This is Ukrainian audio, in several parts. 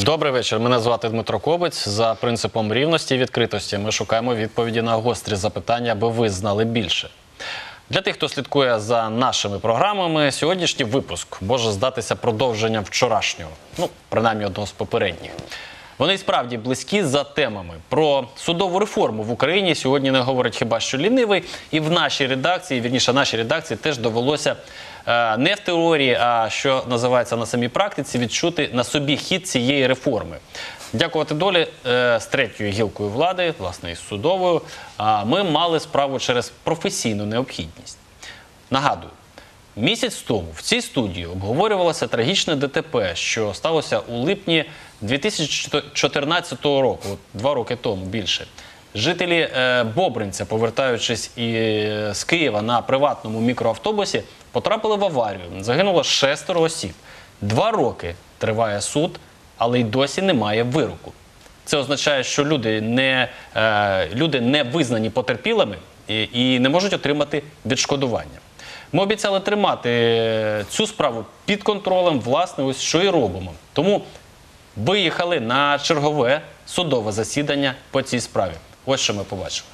Добрий вечір. Мене звати Дмитро Кобець. За принципом рівності і відкритості ми шукаємо відповіді на гострі запитання, аби ви знали більше. Для тих, хто слідкує за нашими програмами, сьогоднішній випуск може здатися продовженням вчорашнього, принаймні одного з попередніх. Вони справді близькі за темами. Про судову реформу в Україні сьогодні не говорить хіба що лінивий. І в нашій редакції, вірніше нашій редакції, теж довелося не в теорії, а що називається на самій практиці, відчути на собі хід цієї реформи. Дякувати долі з третьою гілкою влади, власне, із судовою, ми мали справу через професійну необхідність. Нагадую, місяць тому в цій студії обговорювалося трагічне ДТП, що сталося у липні 2014 року, 2 роки тому більше. Жителі Бобринця, повертаючись з Києва на приватному мікроавтобусі, потрапили в аварію. Загинуло 6 осіб. 2 роки триває суд, але й досі немає вироку. Це означає, що люди не визнані потерпілими і не можуть отримати відшкодування. Ми обіцяли тримати цю справу під контролем, власне, ось що і робимо. Тому виїхали на чергове судове засідання по цій справі. Ось що ми побачили.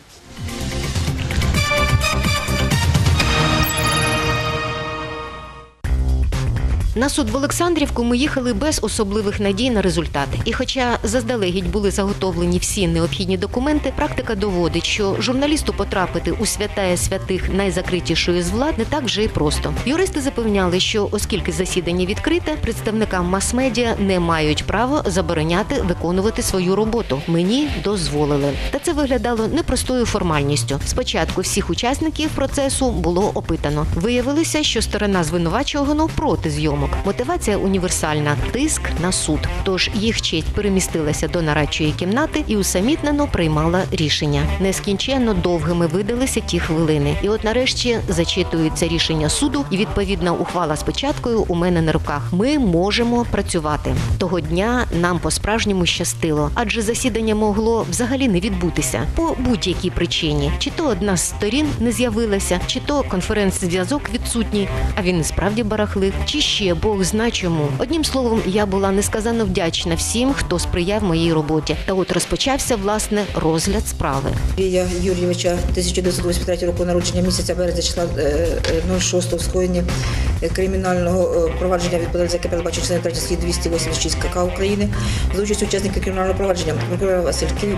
На суд в Олександрівку ми їхали без особливих надій на результат. І хоча заздалегідь були заготовлені всі необхідні документи, практика доводить, що журналісту потрапити у святая святих найзакритішої з влад не так вже і просто. Юристи запевняли, що оскільки засідання відкрите, представникам мас-медіа не мають права забороняти виконувати свою роботу. Мені дозволили. Та це виглядало непростою формальністю. Спочатку всіх учасників процесу було опитано. Виявилося, що сторона звинувачуваного проти зйомок. Мотивація універсальна – тиск на суд. Тож їх честь перемістилася до нарадчої кімнати і усамітнено приймала рішення. Нескінченно довгими видалися ті хвилини. І от нарешті зачитується рішення суду і відповідна ухвала з печаткою у мене на руках. Ми можемо працювати. Того дня нам по-справжньому щастило, адже засідання могло взагалі не відбутися. По будь-якій причині. Чи то одна з сторін не з'явилася, чи то конференц-зв'язок відсутній, а він і справді барахлив, чи ще Бог зна чому. Одним словом, я була несказанно вдячна всім, хто сприяв моїй роботі. Та от розпочався, власне, розгляд справи. Юрія Юрійовича 1983 року народження, місяця березня, числа 06-го скоєння кримінального провадження відповідальності, яке передбачено частиною 3 статті 286 КК України, за участю учасників кримінального провадження прокурора Васильків,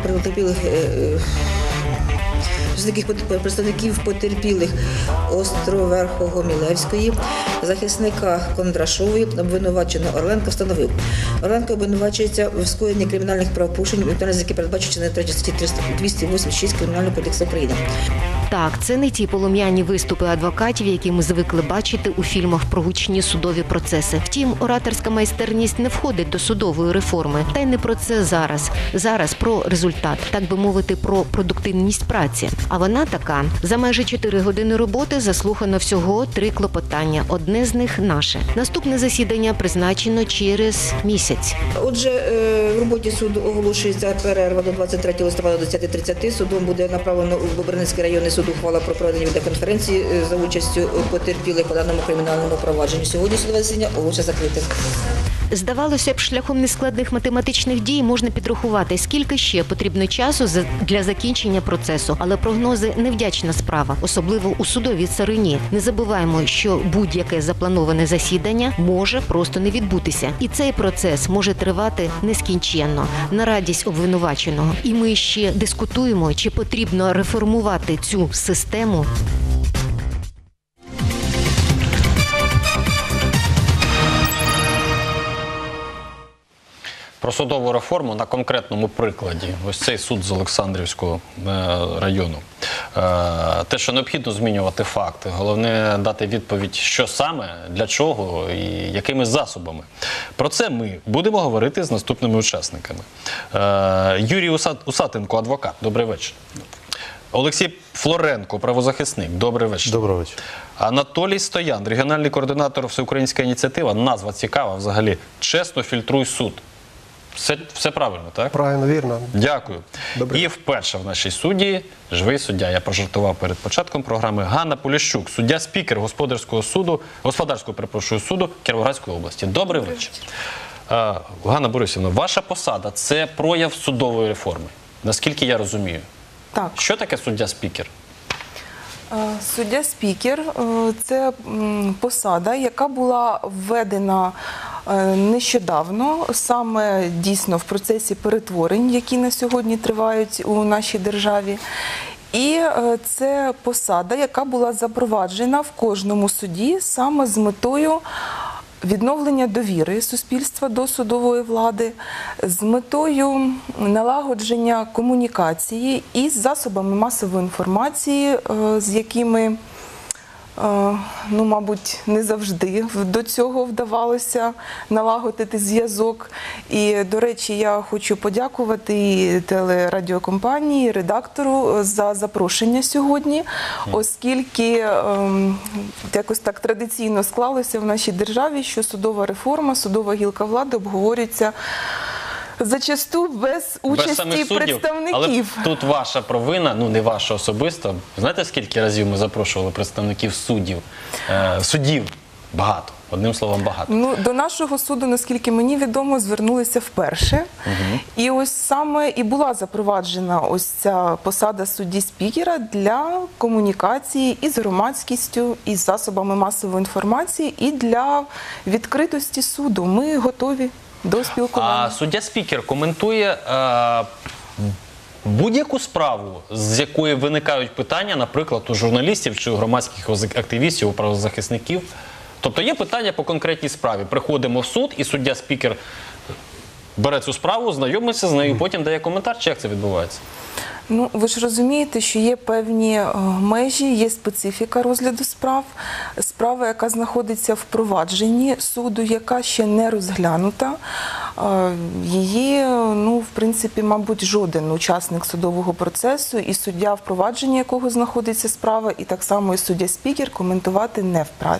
представників потерпілих Островерхого Мілевської, захисника Кондрашової, обвинуваченого Орленка встановив. Орленко обвинувачується в скоєнні кримінальних правопорушень, відповідальність за які передбачено частиною 3 статті 286 Кримінального кодексу України. Так, це не ті полум'яні виступи адвокатів, які ми звикли бачити у фільмах про гучні судові процеси. Втім, ораторська майстерність не входить до судової реформи. Та й не про це зараз. Зараз про результат, так би мовити, про продуктивність праці. А вона така. За майже 4 години роботи заслухано всього 3 клопотання. Одне з них наше. Наступне засідання призначено через місяць. Отже, в роботі суду оголошується перерва до 23 листопада до 10:30. Судом буде направлено у Бобринецький районний суд ухвала про проведення відеоконференції за участю потерпілих по даному кримінальному провадженню. Сьогодні судове засідання оголошується закритим. Здавалося б, шляхом нескладних математичних дій можна підрахувати, скільки ще потрібно часу для закінчення процесу. Але прогнози – невдячна справа, особливо у судовій царині. Не забуваємо, що будь-яке заплановане засідання може просто не відбутися. І цей процес може тривати нескінченно, на радість обвинуваченого. І ми ще дискутуємо, чи потрібно реформувати цю систему. Про судову реформу на конкретному прикладі. Ось цей суд з Олександрівського району. Те, що необхідно змінювати факти. Головне дати відповідь, що саме, для чого і якими засобами. Про це ми будемо говорити з наступними учасниками. Юрій Усатенко, адвокат. Добрий вечір. Олексій Флоренко, правозахисник. Добрий вечір. Добрий вечір. Анатолій Стоян, регіональний координатор Всеукраїнська ініціатива. Назва цікава взагалі. «Чесно фільтруй суд». Все правильно, так? Правильно, вірно. Дякую. Добре. І вперше в нашій студії живий суддя. Я пожартував перед початком програми. Ганна Поліщук, суддя-спікер господарського суду Кіровоградської області. Добрий вечір. Ганна Борисівна, ваша посада – це прояв судової реформи, наскільки я розумію. Так. Що таке суддя-спікер? Суддя-спікер – це посада, яка була введена нещодавно, саме дійсно в процесі перетворень, які на сьогодні тривають у нашій державі. І це посада, яка була запроваджена в кожному суді саме з метою відновлення довіри суспільства до судової влади, з метою налагодження комунікації із засобами масової інформації, з якими, ну, мабуть, не завжди до цього вдавалося налагодити зв'язок. І, до речі, я хочу подякувати і телерадіокомпанії, і редактору за запрошення сьогодні, оскільки якось так традиційно склалося в нашій державі, що судова реформа, судова гілка влади обговорюється зачасту без участі самих суддів. представників. Але тут ваша провина, ну не ваша особисто. Знаєте, скільки разів ми запрошували представників суддів? Багато. Одним словом, багато. Ну, до нашого суду, наскільки мені відомо, звернулися вперше. І ось саме і була запроваджена ось ця посада судді-спікера для комунікації із громадськістю, із засобами масової інформації, і для відкритості суду. Ми готові до спілкування. А суддя-спікер коментує будь-яку справу, з якої виникають питання, наприклад, у журналістів чи у громадських активістів, у правозахисників. Тобто є питання по конкретній справі. Приходимо в суд, і суддя-спікер бере цю справу, знайомиться з нею, потім дає коментар, чи як це відбувається? Ну, ви ж розумієте, що є певні межі, є специфіка розгляду справ. Справа, яка знаходиться в провадженні суду, яка ще не розглянута, її, ну, в принципі, мабуть, жоден учасник судового процесу і суддя, в провадженні якого знаходиться справа, і так само і суддя-спікер коментувати не вправі.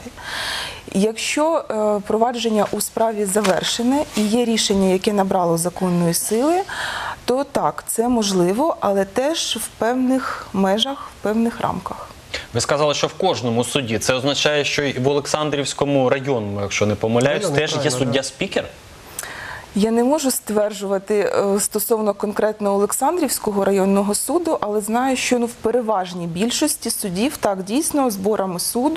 Якщо провадження у справі завершене і є рішення, яке набрало законної сили, то так, це можливо, але теж в певних межах, в певних рамках. Ви сказали, що в кожному суді. Це означає, що і в Олександрівському районному, якщо не помиляюсь, теж є суддя-спікер? Я не можу стверджувати стосовно конкретно Олександрівського районного суду, але знаю, що в переважній більшості судів, так, дійсно, зборами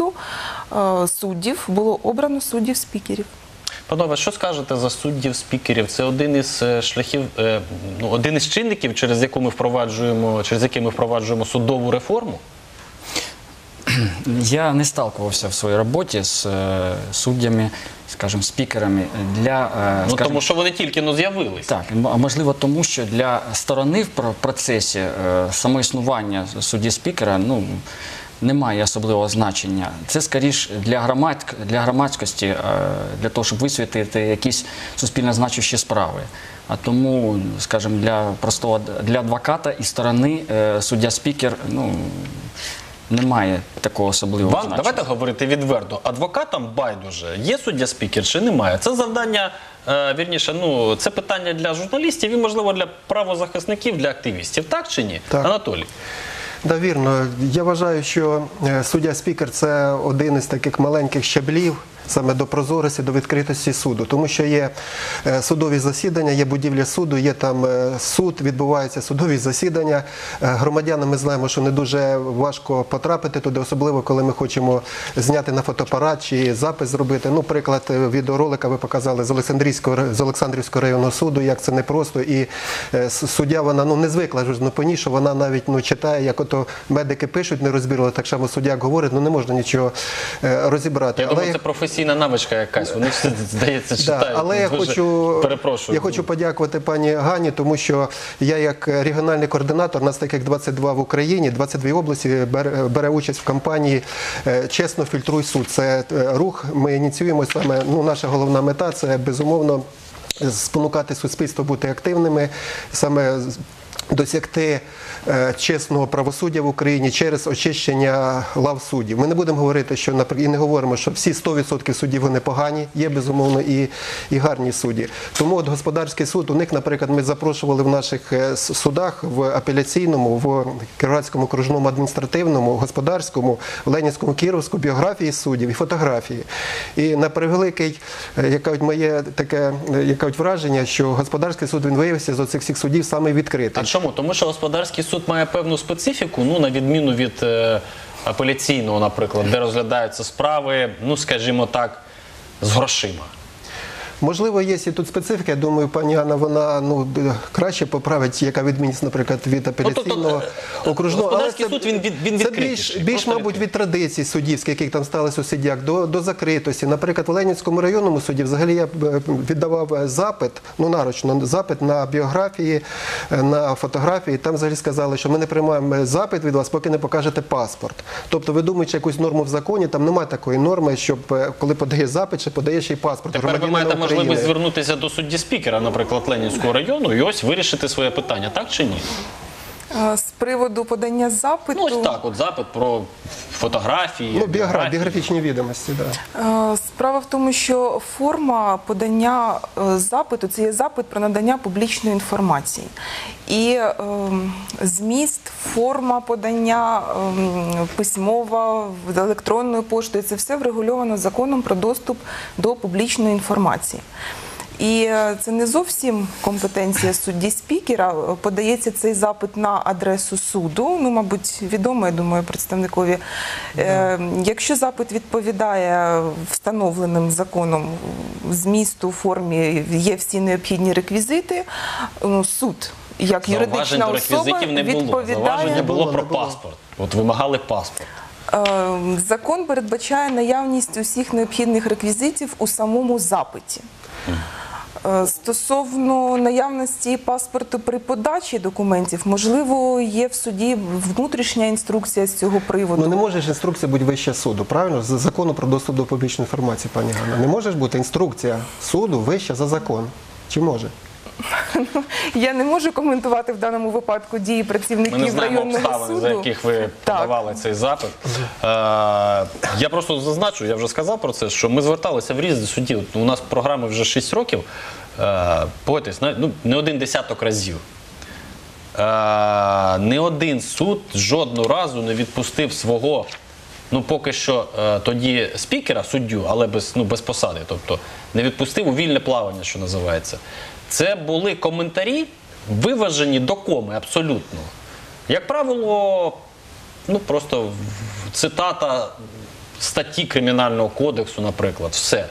суддів було обрано суддів-спікерів. Панове, що скажете за суддів-спікерів? Це один із шляхів, один із чинників, через які ми впроваджуємо судову реформу? Я не сталкивался в своей работе с суддями, скажем, спікерами для... Ну, тому що вони тільки з'явились. Так, а можливо тому, що для сторони в процесі самоіснування судді-спікера, ну, немає особливого значення. Це, скоріш, для громадськості, для того, щоб висвітлити якісь суспільно значущі справи. А тому, скажімо, для адвоката і сторони суддя-спікер, ну, немає такого особливого значення. Давайте говорити відверто. Адвокатам байдуже, є суддя-спікер чи немає. Це завдання, вірніше, це питання для журналістів і, можливо, для правозахисників, для активістів. Так чи ні? Так. Анатолій? Да, вірно. Я вважаю, що суддя-спікер – це один із таких маленьких щаблів саме до прозорості, до відкритості суду. Тому що є судові засідання, є будівля суду, є там суд, відбуваються судові засідання. Громадянам ми знаємо, що не дуже важко потрапити туди, особливо коли ми хочемо зняти на фотоапарат чи запис зробити. Ну, приклад відеоролика ви показали з Олександрівського районного суду, як це непросто. І суддя, вона не звикла ж по ній, що вона навіть читає, як ото медики пишуть нерозбірливо, так само суддя говорить, не можна нічого розібрати. Я думаю, це професійна навичка якась. Вони всі, здається, читають. Але я хочу подякувати пані Гані, тому що я як регіональний координатор, нас таких 22 в Україні, 22 області бере участь в кампанії «Чесно фільтруй суд». Це рух, ми ініціюємо саме, наша головна мета – це безумовно спонукати суспільство бути активними, саме досягти чесного правосуддя в Україні через очищення лав суддів. Ми не будемо говорити, що і не говоримо, що всі 100% суддів вони погані, є безумовно і гарні судді. Тому от господарський суд, у них, наприклад, ми запрошували в наших судах в апеляційному, в Кіровоградському окружному адміністративному, господарському, в Ленінському, Кіровську біографії суддів і фотографії. І на превеликий, моє таке враження, що господарський суд він виявився з оцих всіх судів саме відкритий. А чому? Тому що господарський суд має певну специфіку, ну, на відміну від апеляційного, наприклад, де розглядаються справи, ну, скажімо так, з грошима. Можливо, є і тут специфіка. Я думаю, пані Анна, вона краще поправить, яка відмінність, наприклад, від апеляційного окружного. Господарський суд, він відкритіший. Це більш, мабуть, від традицій суддівських, яких там сталося у суддях, до закритості. Наприклад, в Ленінському районному суді взагалі я віддавав запит, нарочно запит на біографії, на фотографії. Там взагалі сказали, що ми не приймаємо запит від вас, поки не покажете паспорт. Тобто, видумуючи якусь норму в законі, там немає такої норми, щоб коли подаєш запит, ще подаєш ще й паспорт. Тепер ви маєте можливість звернутися до судді спікера, наприклад, Ленінського району, і ось вирішити своє питання, так чи ні? З приводу подання запиту... Ну, ось так, от запит про фотографії, біографічні відомості, так. Справа в тому, що форма подання запиту – це є запит про надання публічної інформації. І зміст, форма подання, письмова, електронною поштою – це все врегульовано законом про доступ до публічної інформації. І це не зовсім компетенція судді-спікера. Подається цей запит на адресу суду, мабуть, відомо, я думаю, представникові. Якщо запит відповідає встановленим законом змісту, формі, є всі необхідні реквізити, суд, як юридична особа, відповідає... Зауваження було про паспорт. От вимагали паспорт. Закон передбачає наявність усіх необхідних реквізитів у самому запиті. Стосовно наявності паспорту при подачі документів, можливо, є в суді внутрішня інструкція з цього приводу. Ну не може ж інструкція бути вища суду, правильно? З закону про доступ до публічної інформації, пані Ганна. Не може ж бути інструкція суду вища за закон? Чи може? Я не можу коментувати в даному випадку дії працівників районного суду. Ми не знаємо обставин, за яких ви подавали цей запит. Я просто зазначу, я вже сказав про це, що ми зверталися в різні суді. У нас програми вже 6 років, погодьтесь, не один десяток разів. Не один суд жодного разу не відпустив свого, поки що тоді спікера, суддю, але без посади, тобто не відпустив у вільне плавання, що називається. Це були коментарі, виважені до коми абсолютно. Як правило, просто цитата статті Кримінального кодексу, наприклад, все.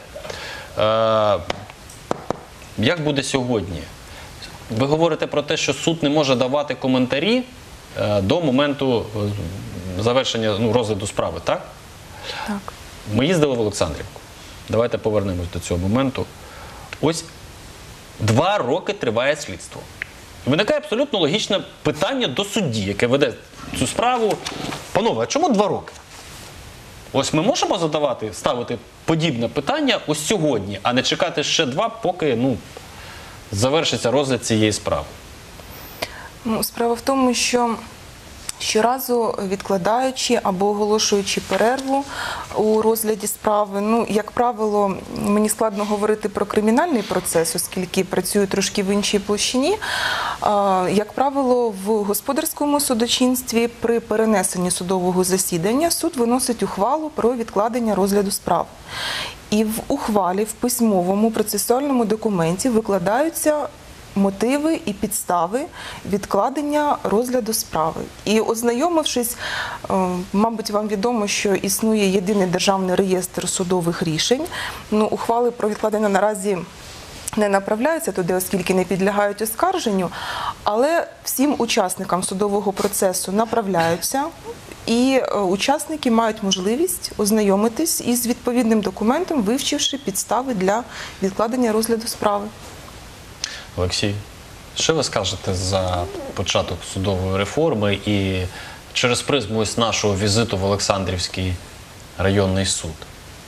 Як буде сьогодні? Ви говорите про те, що суд не може давати коментарі до моменту завершення розгляду справи, так? Так. Ми їздили в Олександрівку. Давайте повернемось до цього моменту. Ось 2 роки триває слідство. Виникає абсолютно логічне питання до судді, яке веде цю справу. Панове, а чому 2 роки? Ось ми можемо ставити подібне питання ось сьогодні, а не чекати ще 2, поки завершиться розгляд цієї справи? Справа в тому, що щоразу відкладаючи або оголошуючи перерву у розгляді справи, як правило, мені складно говорити про кримінальний процес, оскільки працюю трошки в іншій площині. Як правило, в господарському судочинстві при перенесенні судового засідання суд виносить ухвалу про відкладення розгляду справи. І в ухвалі, в письмовому процесуальному документі викладаються мотиви і підстави відкладення розгляду справи. І ознайомившись, мабуть, вам відомо, що існує єдиний державний реєстр судових рішень. Ухвали про відкладення наразі не направляються туди, оскільки не підлягають оскарженню, але всім учасникам судового процесу направляються, і учасники мають можливість ознайомитись із відповідним документом, вивчивши підстави для відкладення розгляду справи. Олексій, що ви скажете за початок судової реформи і через призму ось нашого візиту в Олександрівський районний суд?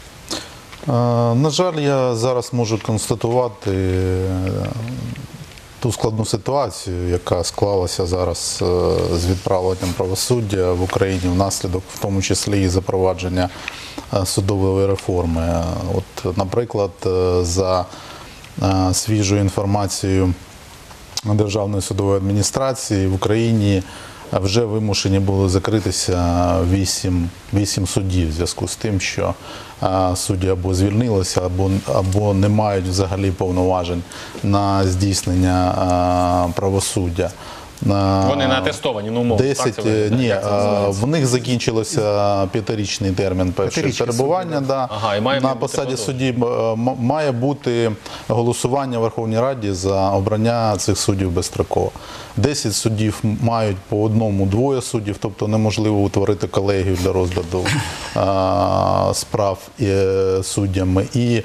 На жаль, я зараз можу констатувати ту складну ситуацію, яка склалася зараз з відправленням правосуддя в Україні внаслідок, в тому числі і запровадження судової реформи. От, наприклад, за свіжою інформацією Державної судової адміністрації в Україні вже вимушені були закритися 8 судів в зв'язку з тим, що судді або звільнилися, або не мають взагалі повноважень на здійснення правосуддя. Вони не атестовані, ну, умовно. 10, ні, в них закінчилося 5-річний термін першого перебування. Да. Ага, і має на бути посаді судді має бути голосування в Верховній Раді за обрання цих суддів безстроково. 10 суддів мають по 1-2 суддів, тобто неможливо утворити колегію для розгляду справ суддями. І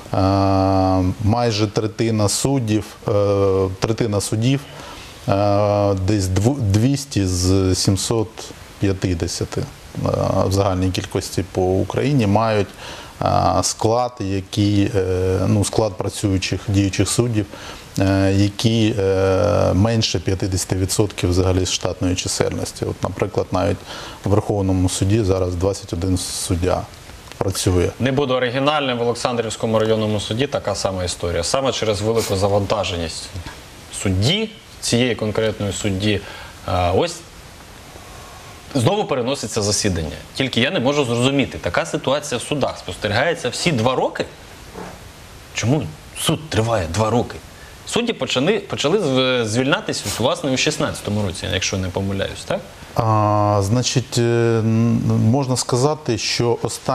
майже третина суддів, десь 200 з 750 в загальній кількості по Україні мають склад, склад працюючих діючих суддів, які менше 50% взагалі з штатної чисельності. От, наприклад, навіть в Верховному суді зараз 21 суддя працює. Не буду оригінальним, в Олександрівському районному суді така сама історія. Саме через велику завантаженість судді, цієї конкретної судді, ось знову переноситься засідання. Тільки я не можу зрозуміти, така ситуація в судах спостерігається всі 2 роки? Чому суд триває 2 роки? Судді почали звільнятися, власне, у 2016 році, якщо не помиляюсь, так? Значить, можна сказати, що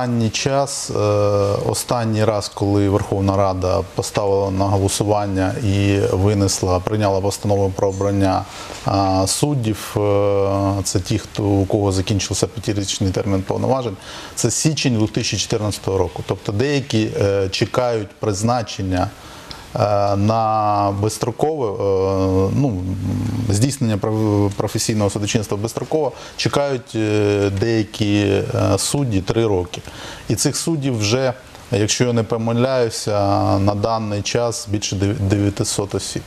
останній раз, коли Верховна Рада поставила на голосування і прийняла постанову про обрання суддів, це ті, у кого закінчився 5-річний термін повноважень, це січень 2014 року. Тобто деякі чекають призначення на безстрокове, здійснення професійного судочинства безстроково чекають деякі судді 3 роки. І цих суддів вже, якщо я не помиляюся, на даний час більше 900 осіб.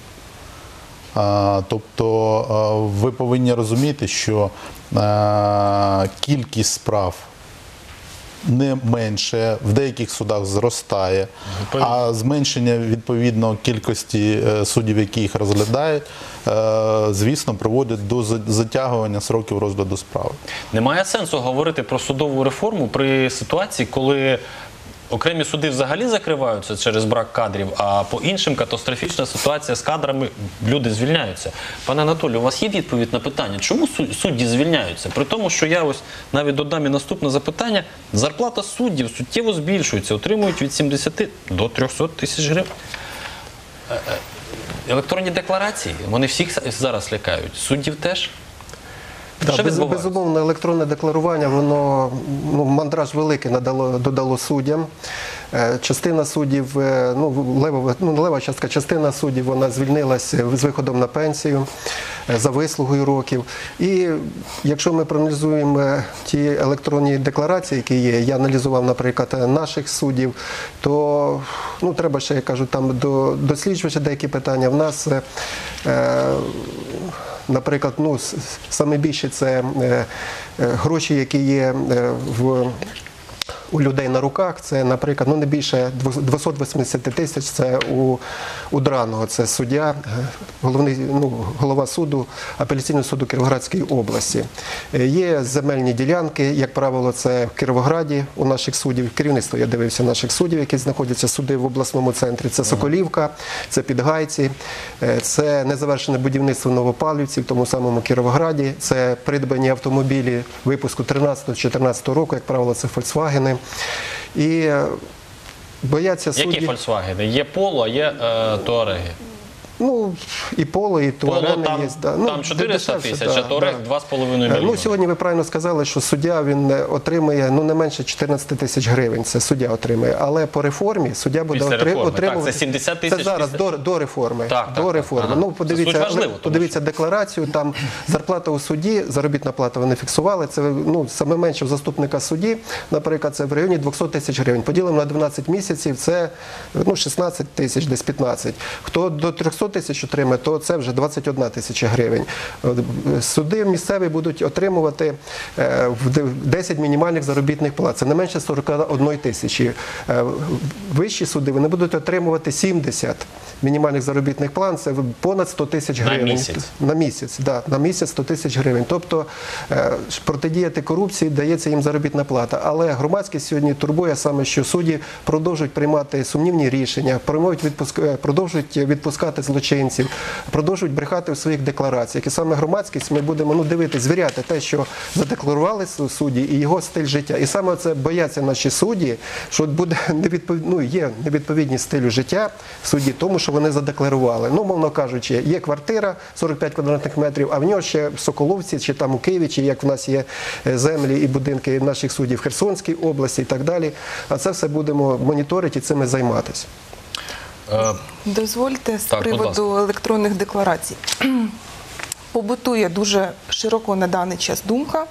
Тобто ви повинні розуміти, що кількість справ не менше, в деяких судах зростає, а зменшення відповідно кількості суддів, які їх розглядають, звісно, приводять до затягування сроків розгляду справи. Немає сенсу говорити про судову реформу при ситуації, коли окремі суди взагалі закриваються через брак кадрів, а по іншим катастрофічна ситуація з кадрами, люди звільняються. Пане Анатолію, у вас є відповідь на питання, чому судді звільняються? При тому, що я ось навіть додам і наступне запитання, зарплата суддів суттєво збільшується, отримують від 70 до 300 тисяч гривень. Електронні декларації, вони всіх зараз лякають, суддів теж? Безумовно, електронне декларування, воно мандраж великий додало суддям. Частина суддів, лева частка, частина суддів, вона звільнилася з виходом на пенсію за вислугою років. І якщо ми проаналізуємо ті електронні декларації, які є, я аналізував, наприклад, наших суддів, то треба ще, я кажу, там досліджувати деякі питання. В нас наприклад, саме більше це гроші, які є у людей на руках, це, наприклад, не більше 280 тисяч, це у Драного, це суддя, голова суду, апеляційного суду Кіровоградської області. Є земельні ділянки, як правило, це в Кіровограді у наших суддів, керівництво, я дивився наших суддів, які знаходяться суди в обласному центрі, це Соколівка, це Підгайці, це незавершене будівництво Новопавлівці в тому самому Кіровограді, це придбані автомобілі випуску 13-14 року, як правило, це Volkswagen. І бояться судді... Які Volkswagen? Є Polo, а є Touareg. І Polo, і Touareg є. Там 400 тисяч, а Touareg 2,5 мільйони. Сьогодні ви правильно сказали, що суддя, він отримує не менше 14 тисяч гривень, це суддя отримує. Але по реформі суддя буде отримувати... Так, це 70 тисяч. Це зараз до реформи. До реформи. Подивіться декларацію, там зарплата у судді, заробітна плата вони фіксували, це саме менше в заступника судді, наприклад, це в районі 200 тисяч гривень. Поділимо на 12 місяців, це 16 тисяч, десь 15. Хто до 300 100 тисяч отримає, то це вже 21 тисяча гривень. Суди місцеві будуть отримувати 10 мінімальних заробітних плат. Це не менше 41 тисячі. Вищі суди вони будуть отримувати 70 мінімальних заробітних плат. Це понад 100 тисяч гривень. На місяць? На місяць, да, на місяць 100 тисяч гривень. Тобто протидіяти корупції дається їм заробітна плата. Але громадськість сьогодні турбує саме, що судді продовжують приймати сумнівні рішення, продовжують відпускати злочинців, продовжують брехати у своїх деклараціях. І саме громадськість ми будемо дивитися, звіряти те, що задекларували судді і його стиль життя. І саме це бояться наші судді, що буде є невідповідність стилю життя судді тому, що вони задекларували. Ну, мовно кажучи, є квартира 45 квадратних метрів, а в нього ще в Соколовці, чи там у Києві, чи як в нас є землі і будинки наших суддів в Херсонській області і так далі. А це все будемо моніторити і цим займатися. Дозвольте з Так, будь приводу ласка. електронних декларацій. Побутує дуже широко на даний час думка,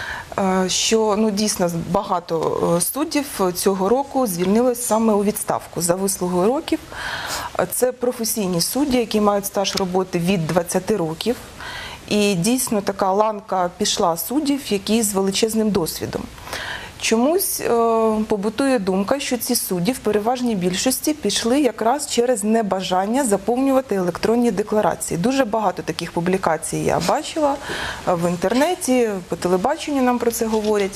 що дійсно багато суддів цього року звільнилось саме у відставку за вислугою років. Це професійні судді, які мають стаж роботи від 20 років. І дійсно така ланка пішла суддів, які з величезним досвідом. Чомусь побутує думка, що ці судді в переважній більшості пішли якраз через небажання заповнювати електронні декларації. Дуже багато таких публікацій я бачила в інтернеті, по телебаченню нам про це говорять.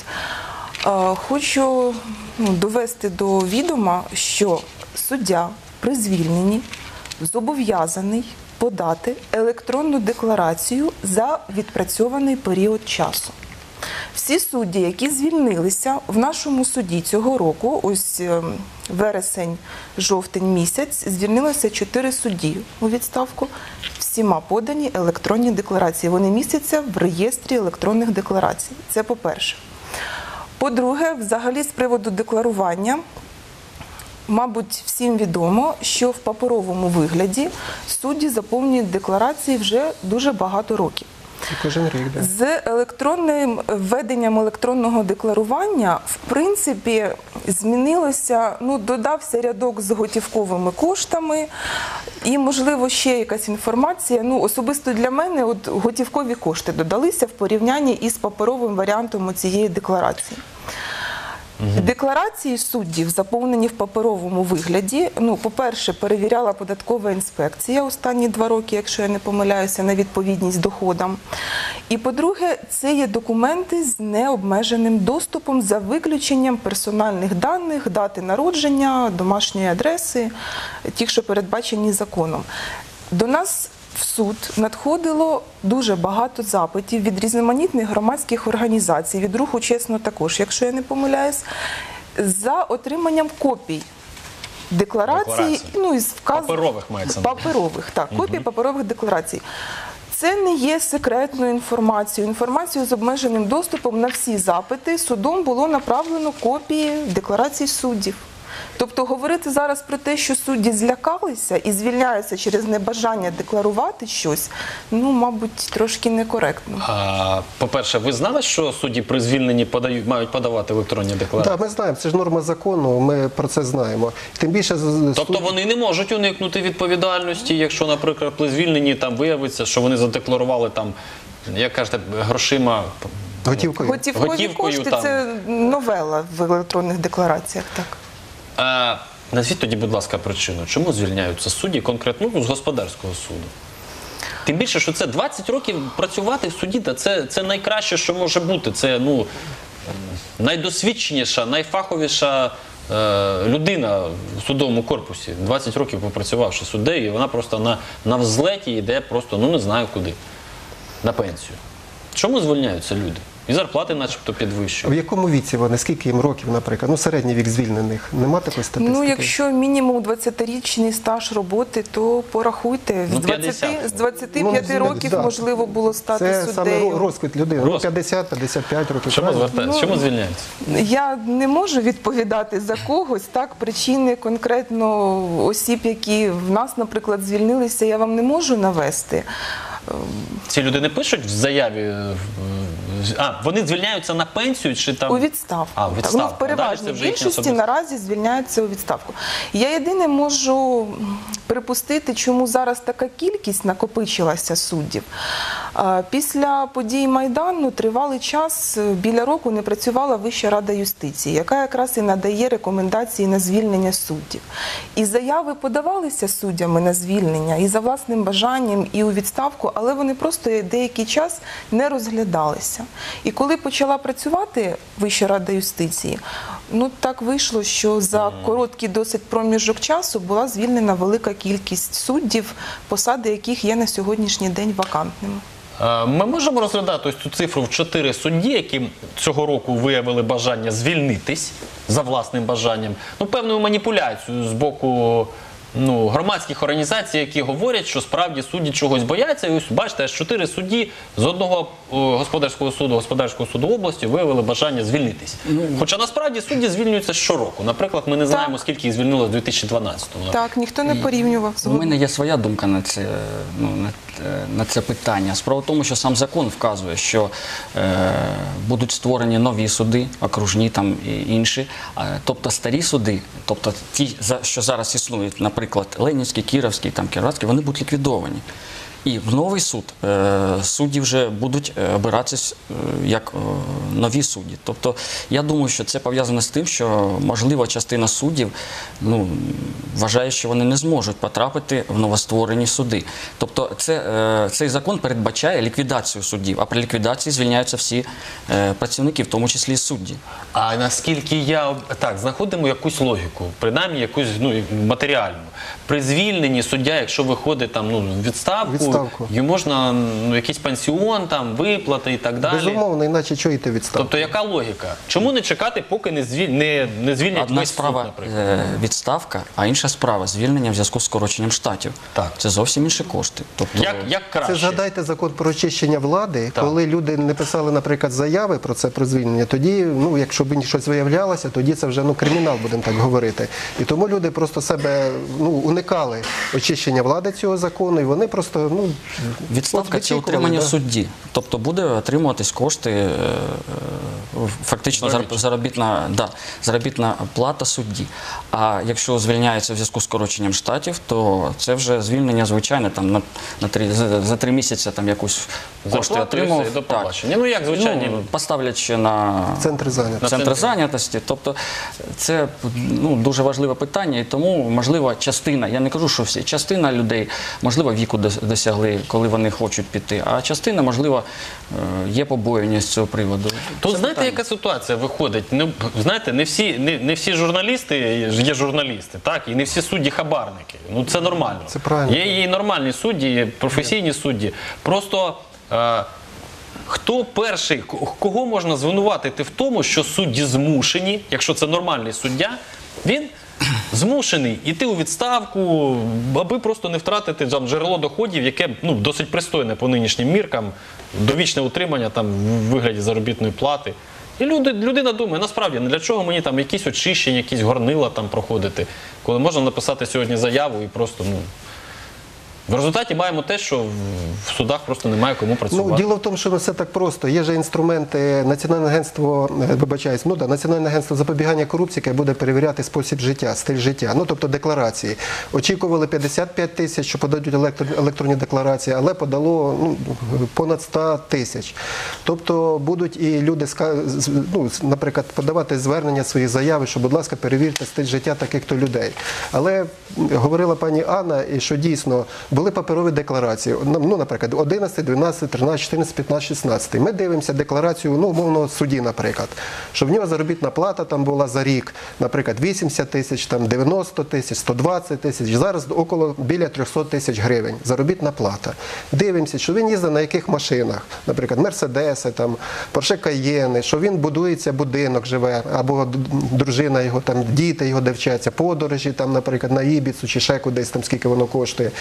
Хочу довести до відома, що суддя при звільненні зобов'язаний подати електронну декларацію за відпрацьований період часу. Всі судді, які звільнилися в нашому суді цього року, ось вересень-жовтень місяць, звільнилося 4 судді у відставку, всіма подані електронні декларації. Вони містяться в реєстрі електронних декларацій. Це по-перше. По-друге, взагалі з приводу декларування, мабуть, всім відомо, що в паперовому вигляді судді заповнюють декларації вже дуже багато років. Кожен рік, да. З електронним введенням електронного декларування, в принципі, змінилося, додався рядок з готівковими коштами і, можливо, ще якась інформація. Особисто для мене готівкові кошти додалися в порівнянні із паперовим варіантом цієї декларації. Декларації суддів, заповнені в паперовому вигляді, по-перше, перевіряла податкова інспекція останні 2 роки, якщо я не помиляюся, на відповідність доходам. І, по-друге, це є документи з необмеженим доступом за виключенням персональних даних, дати народження, домашньої адреси, ті, що передбачені законом. До нас в суд надходило дуже багато запитів від різноманітних громадських організацій, від руху «Чесно» також, якщо я не помиляюсь, за отриманням копій декларацій. Паперових мається на увазі. Паперових, так, копій паперових декларацій. Це не є секретною інформацією. Інформацію з обмеженим доступом на всі запити судом було направлено копії декларацій суддів. Тобто говорити зараз про те, що судді злякалися і звільняються через небажання декларувати щось, мабуть, трошки некоректно. По-перше, ви знали, що судді при звільненні мають подавати електронні декларації? Так, ми знаємо, це ж норма закону, ми про це знаємо. Тим більше, Тобто вони не можуть уникнути відповідальності, якщо, наприклад, при звільненні там виявиться, що вони задекларували там, як кажете, грошима, готівкою. Готівкові кошти там. – це новела в електронних деклараціях, так. Назвіть тоді, будь ласка, причину, чому звільняються судді конкретно з господарського суду? Тим більше, що це 20 років працювати в суді, це найкраще, що може бути. Це найдосвідченіша, найфаховіша людина в судовому корпусі. 20 років попрацювавши суддею, і вона просто на взлеті йде просто, не знаю куди, на пенсію. Чому звільняються люди? І зарплати начебто В підвищують. якому віці вони? Скільки їм років, наприклад? Середній вік звільнених. Нема такої статистики? Якщо мінімум 20-річний стаж роботи, то порахуйте. З 25 років можливо було стати суддею. Це саме розквіт людини. 50-55 років. Чому звільняються? Я не можу відповідати за когось. Так, причини конкретно осіб, які в нас, наприклад, звільнилися, я вам не можу навести. Ці люди не пишуть в заяві вони звільняються на пенсію чи там? У відставку. А, у відставку. Ну, в переважній Далі це вже їхня більшості особиста. наразі звільняються у відставку. Я єдине можу припустити, чому зараз така кількість накопичилася суддів. Після подій Майдану тривалий час, біля року, не працювала Вища рада юстиції, яка якраз і надає рекомендації на звільнення суддів. І заяви подавалися суддями на звільнення і за власним бажанням, і у відставку, але вони просто деякий час не розглядалися. І коли почала працювати Вища рада юстиції, ну так вийшло, що за короткий досить проміжок часу була звільнена велика кількість суддів, посади яких є на сьогоднішній день вакантними. Ми можемо розглядати ось цю цифру в 4 судді, які цього року виявили бажання звільнитись за власним бажанням. Ну, певною маніпуляцією з боку громадських організацій, які говорять, що справді судді чогось бояться. І ось, бачите, аж 4 судді з одного господарського суду області виявили бажання звільнитись. Хоча насправді судді звільнюються щороку. Наприклад, ми не знаємо, скільки їх звільнило в 2012-му. Так, ніхто не порівнював. У мене є своя думка на це, на це питання. Справа в тому, що сам закон вказує, що будуть створені нові суди, окружні там і інші. Тобто старі суди, тобто ті, що зараз існують, наприклад, Ленінський, Кіровський, там, Кіровоградський, вони будуть ліквідовані. І в новий суд судді вже будуть обиратися як нові судді. Тобто, я думаю, що це пов'язано з тим, що, можливо, частина суддів вважає, що вони не зможуть потрапити в новостворені суди. Тобто, цей закон передбачає ліквідацію суддів, а при ліквідації звільняються всі працівники, в тому числі і судді. А наскільки знаходимо якусь логіку, принаймні якусь матеріальну. При звільненні суддя, якщо виходить в відставку, йому можна якийсь пенсіон, виплати і так далі. Безумовно, іначе чого йти відставку? Тобто яка логіка? Чому не чекати, поки не звільнять Одна весь суд, справа наприклад? відставка, а інша справа звільнення в зв'язку з скороченням штатів. Так. Це зовсім інші кошти. Тобто, Як краще? Це згадайте закон про очищення влади, Так. коли люди не писали, наприклад, заяви про це, про звільнення, тоді, якщо б щось виявлялося, тоді це вже кримінал, будемо так говорити. І тому люди просто себе уникали очищення влади цього закону, і вони просто відставка – це вичікували, утримання да. судді. Тобто буде отримуватись кошти, фактично заробітна плата судді. А якщо звільняється в зв'язку з скороченням штатів, то це вже звільнення звичайне, за 3 місяці якусь кошти Зарплату і отримав. все, і до побачення. Як звичайні. Поставлять ще на Центр зайнятості. зайнятості. Тобто це дуже важливе питання, і тому, можливо, частина, я не кажу, що всі, частина людей, можливо, віку досягли, коли вони хочуть піти, а частина, можливо, є побоювання з цього приводу. Тут знаєте, яка ситуація виходить? Знаєте, не всі журналісти є журналісти, так? І не всі судді хабарники. Це нормально. Це правильно. Є і нормальні судді, є професійні судді. Просто хто перший, кого можна звинуватити в тому, що судді змушені, якщо це нормальний суддя, він змушений іти у відставку, аби просто не втратити джерело доходів, яке досить пристойне по нинішнім міркам, довічне утримання в вигляді заробітної плати. І людина думає, насправді, для чого мені якісь очищення, якісь горнила проходити, коли можна написати сьогодні заяву і просто, В результаті маємо те, що в судах просто немає кому працювати. Діло в тому, що не все так просто. Є же інструменти, Національне агентство запобігання корупції, яке буде перевіряти спосіб життя, стиль життя, тобто декларації. Очікували 55 тисяч, що подадуть електронні декларації, але подало понад 100 тисяч. Тобто будуть і люди, наприклад, подавати звернення, свої заяви, що, будь ласка, перевірте стиль життя таких-то людей. Але говорила пані Анна, що дійсно були паперові декларації, наприклад, 11, 12, 13, 14, 15, 16. Ми дивимося декларацію, умовно, судді, наприклад, що в нього заробітна плата там була за рік, наприклад, 80 тисяч, 90 тисяч, 120 тисяч, зараз біля 300 тисяч гривень заробітна плата. Дивимося, що він їздить на яких машинах, наприклад, Мерседеси, Порше Каєни, що він будується, будинок живе, або дружина його, діти його де вчаться, подорожі, наприклад, на Ібіцу чи ще кудись, скільки воно коштує, які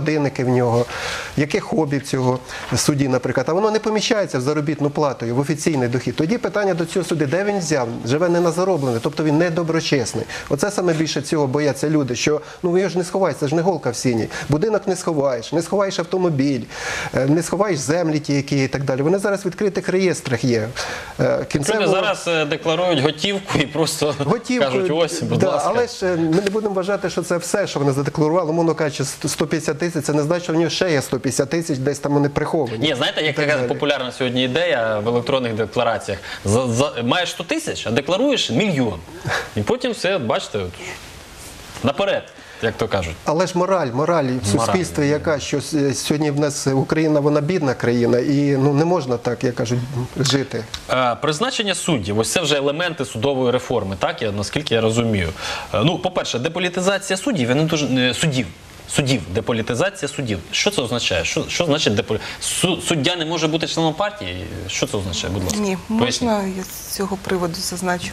годинники в нього, яке хобі в цього судді, наприклад. А воно не поміщається в заробітну плату, в офіційний дохід. Тоді питання до цього судді, де він взяв, живе не на зароблене, тобто він недоброчесний. Оце саме більше цього бояться люди, що ну його ж не сховаєш, це ж не голка в сіні. Будинок не сховаєш автомобіль, не сховаєш землі ті, які і так далі. Вони зараз в відкритих реєстрах є. Люди зараз декларують готівку і просто кажуть, ось, будь ласка. Але ж ми не будемо вважати, що це все, що вони задекларували. Умовно кажучи, 150 тисяч, це не значить, що в нього ще є 150 тисяч, десь там вони приховані. Ні, знаєте, як така популярна сьогодні ідея в електронних деклараціях. Маєш 100 тисяч, а декларуєш мільйон. І потім все, бачите, наперед, як то кажуть. Але ж мораль в суспільстві яка, що сьогодні в нас Україна, вона бідна країна, і ну, не можна так, як кажуть, жити. Призначення суддів, ось це вже елементи судової реформи, так, наскільки я розумію. Ну, по-перше, деполітизація суддів, я не дуже... Суддів, деполітизація суддів. Що це означає? Що значить деполітизація? Суддя не може бути членом партії? Що це означає, будь ласка? Ні, можна я з цього приводу зазначу.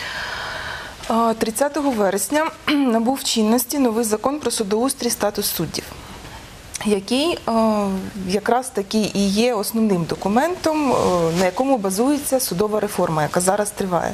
30 вересня набув чинності новий закон про судоустрій, статус суддів, який якраз таки і є основним документом, на якому базується судова реформа, яка зараз триває.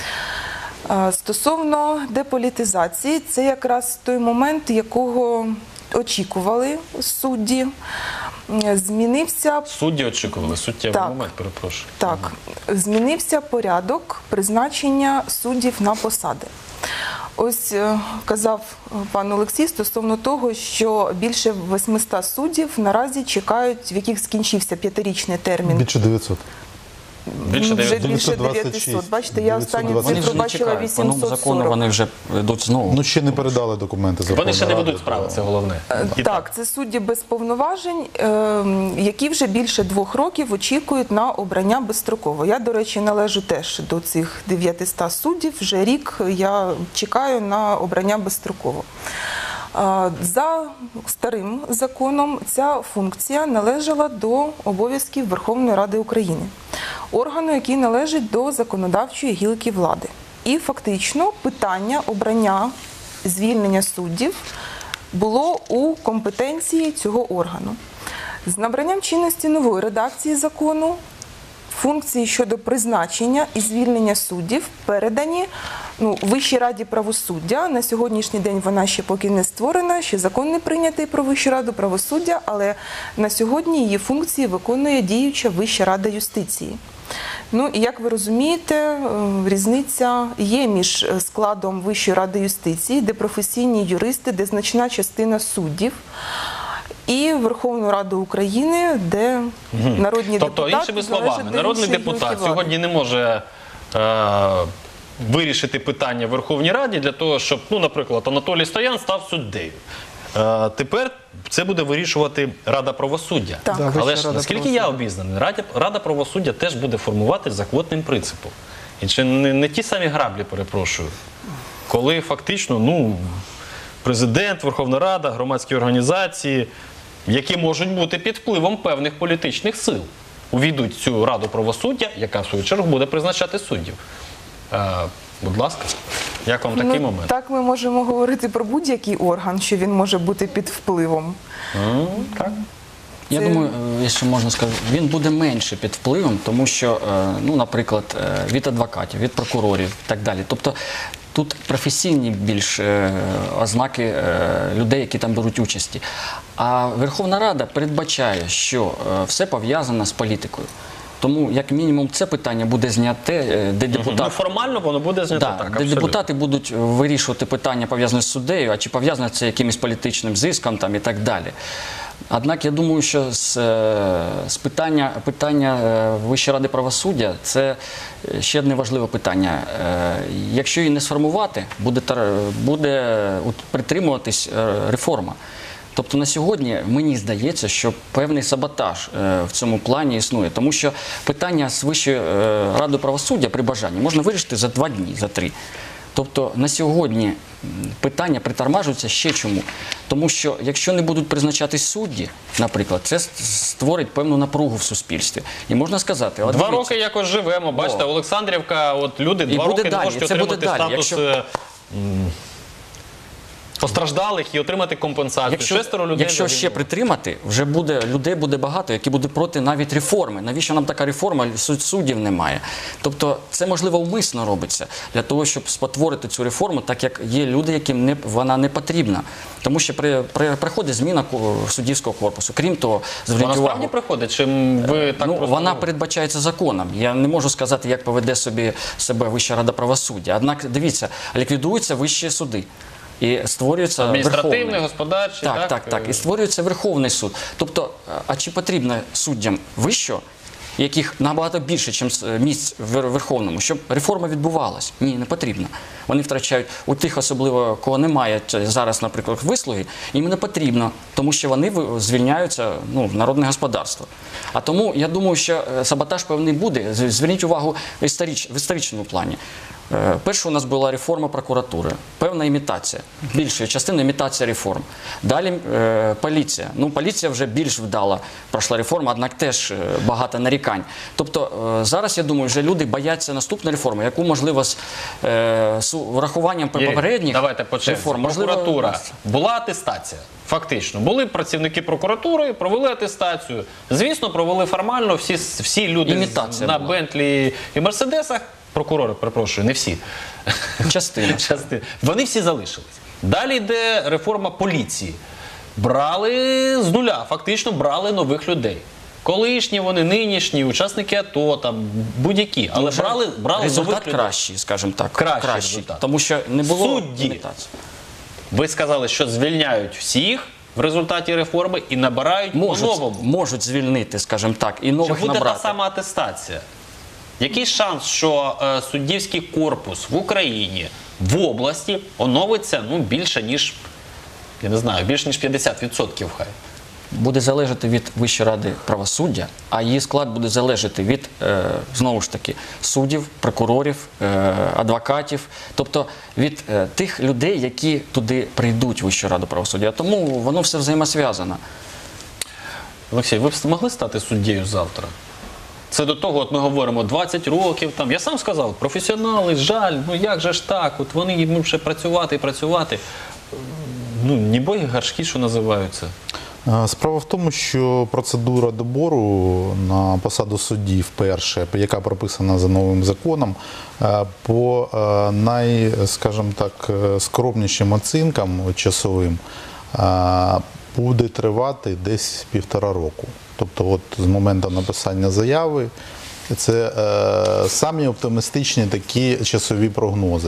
Стосовно деполітизації, це якраз той момент, якого очікували судді. Змінився... Судді очікували, суттєвий момент, перепрошую. Так, змінився порядок призначення суддів на посади. Ось казав пан Олексій стосовно того, що більше 800 суддів наразі чекають, в яких скінчився 5-річний термін. Більше 900. Вже більше 900. Бачите, я останню цифру бачила 840. По новому закону вони вже йдуть знову. Ну, ще не передали документи. Вони ще не ведуть справи, це головне. Так, це судді без повноважень, які вже більше 2 років очікують на обрання безстроково. Я, до речі, належу теж до цих 900 суддів. Вже рік я чекаю на обрання безстроково. За старим законом ця функція належала до обов'язків Верховної Ради України, органу, який належить до законодавчої гілки влади. І фактично питання обрання, звільнення суддів було у компетенції цього органу. З набранням чинності нової редакції закону функції щодо призначення і звільнення суддів передані Вищій раді правосуддя. На сьогоднішній день вона ще поки не створена, ще закон не прийнятий про Вищу раду правосуддя, але на сьогодні її функції виконує діюча Вища рада юстиції. Ну і як ви розумієте, різниця є між складом Вищої ради юстиції, де професійні юристи, де значна частина суддів, і Верховну Раду України, де народні депутати... Тобто, іншими словами, народний депутат сьогодні не може вирішити питання в Верховній Раді для того, щоб, наприклад, Анатолій Стоян став суддею. Тепер це буде вирішувати Рада правосуддя. Так. Але ж, наскільки я обізнаний, Рада правосуддя теж буде формувати за квотним принципом. І чи не ті самі граблі, перепрошую, коли фактично, президент, Верховна Рада, громадські організації, які можуть бути під впливом певних політичних сил, увійдуть в цю Раду правосуддя, яка в свою чергу буде призначати суддів. Будь ласка, як вам такий момент? Так ми можемо говорити про будь-який орган, що він може бути під впливом. Так. Я думаю, якщо можна сказати, він буде менше під впливом, тому що, наприклад, від адвокатів, від прокурорів і так далі. Тобто тут професійні більш ознаки людей, які там беруть участі. А Верховна Рада передбачає, що все пов'язано з політикою. Тому, як мінімум, це питання буде зняте, де депутати... формально воно буде знято, так, де депутати будуть вирішувати питання, пов'язані з суддею, а чи пов'язане це якимось політичним зиском і так далі. Однак, я думаю, що з питання Вищої ради правосуддя – це ще одне важливе питання. Якщо її не сформувати, буде притримуватись реформа. Тобто на сьогодні мені здається, що певний саботаж в цьому плані існує. Тому що питання з Вищою радою правосуддя при бажанні можна вирішити за 2 дні, за 3. Тобто на сьогодні питання притормажуються ще чому? Тому що якщо не будуть призначатись судді, наприклад, це створить певну напругу в суспільстві. І можна сказати... 2 роки якось живемо, бачите, Олександрівка, люди 2 роки не можуть отримати статус... постраждалих і отримати компенсацію. 6 людей Якщо ще загинуло. притримати, вже буде людей буде багато, які будуть проти навіть реформи. Навіщо нам така реформа? Суддів немає. Тобто це можливо умисно робиться для того, щоб спотворити цю реформу, так як є люди, яким вона не потрібна. Тому що приходить зміна суддівського корпусу. Крім того, Вона зверніть справді увагу. приходить? Чи ви так просто... Вона передбачається законом. Я не можу сказати, як поведе себе Вища рада правосуддя. Однак, дивіться, ліквідуються вищі суди. І створюється адміністративний, Верховний. господарчий, Так. І створюється Верховний суд. Тобто, а чи потрібно суддям вищого, яких набагато більше, ніж місць в Верховному, щоб реформа відбувалась? Ні, не потрібно. Вони втрачають у тих, особливо, кого немає зараз, наприклад, вислуги, їм не потрібно, тому що вони звільняються в народне господарство. А тому, я думаю, що саботаж певний буде. Зверніть увагу в історичному плані. Перше у нас була реформа прокуратури, певна імітація, більша частина імітація реформ. Далі поліція. Поліція вже більш вдала пройшла реформа, однак теж багато нарікань. Тобто зараз, я думаю, вже люди бояться наступної реформи, яку, можливо, з врахуванням попередніх реформ. Прокуратура. Була атестація. Фактично. Були працівники прокуратури, провели атестацію. Звісно, провели формально, всі люди на Бентлі і Мерседесах, прокурори, перепрошую, не всі. Частина. Вони всі залишились. Далі йде реформа поліції. Брали з нуля, фактично брали нових людей. Колишні вони, нинішні, учасники АТО, там, будь-які. Але брали результат нових людей. кращий, скажімо так. Кращий результат. Тому що не було Судді. імітації. Ви сказали, що звільняють всіх в результаті реформи і набирають по-новому. Можуть звільнити, скажімо так, і нових Чи буде набрати. та сама атестація? Який шанс, що суддівський корпус в Україні, в області оновиться більше ніж, я не знаю, більше ніж 50% хай? Буде залежати від Вищої ради правосуддя, а її склад буде залежати від, знову ж таки, суддів, прокурорів, адвокатів, тобто від тих людей, які туди прийдуть в Вищу раду правосуддя. Тому воно все взаємосв'язано. Олексій, ви б могли стати суддєю завтра? Це до того, от ми говоримо, 20 років, там, я сам сказав, професіонали, жаль, як же ж так, от вони їм ще працювати і працювати. Не бої горшки, що називаються. Справа в тому, що процедура добору на посаду судді вперше, яка прописана за новим законом, по скажімо так, скромнішим оцінкам часовим, буде тривати десь 1,5 року. Тобто от з моменту написання заяви, це самі оптимістичні такі часові прогнози.